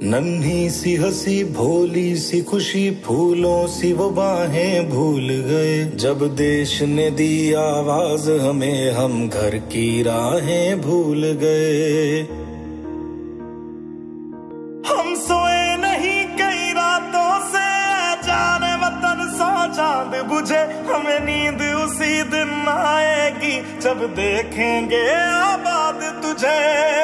नन्ही सी हंसी भोली सी खुशी फूलों सी वो बाहें भूल गए। जब देश ने दी आवाज हमें हम घर की राहें भूल गए। हम सोए नहीं कई रातों से जाने वतन सौ चांद बुझे। हमें नींद उसी दिन आएगी जब देखेंगे आबाद तुझे।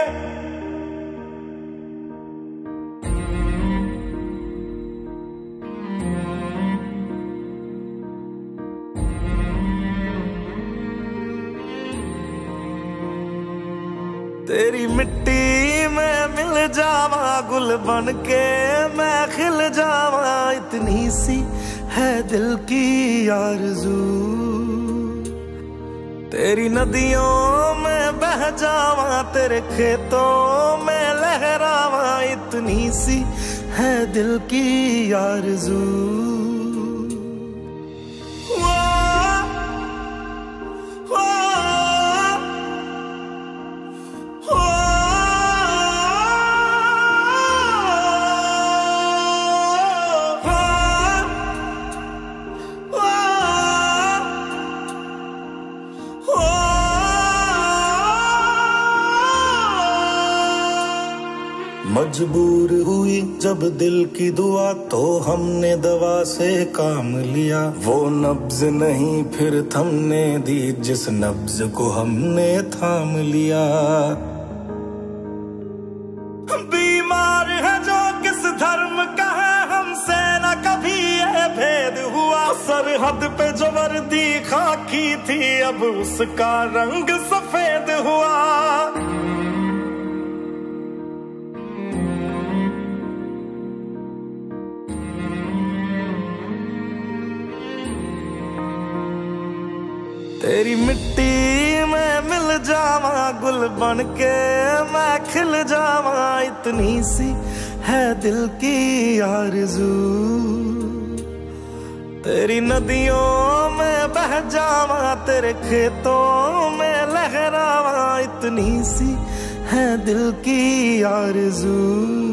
तेरी मिट्टी में मिल जावा गुल बन के मैं खिल जावा। इतनी सी है दिल की आरज़ू। तेरी नदियों में बह जावा तेरे खेतों में लहरावा। इतनी सी है दिल की आरज़ू। मजबूर हुई जब दिल की दुआ तो हमने दवा से काम लिया। वो नब्ज नहीं फिर थमने दी जिस नब्ज को हमने थाम लिया। बीमार है जो किस धर्म का है हमसे न कभी ये भेद हुआ। सरहद पे जो वर्दी खाकी थी अब उसका रंग सफेद हुआ। तेरी मिट्टी में मिल जावा गुल बन के मैं खिल जावा। इतनी सी है दिल की आरज़ू। तेरी नदियों में बह जावा तेरे खेतों में लहरावा। इतनी सी है दिल की आरज़ू।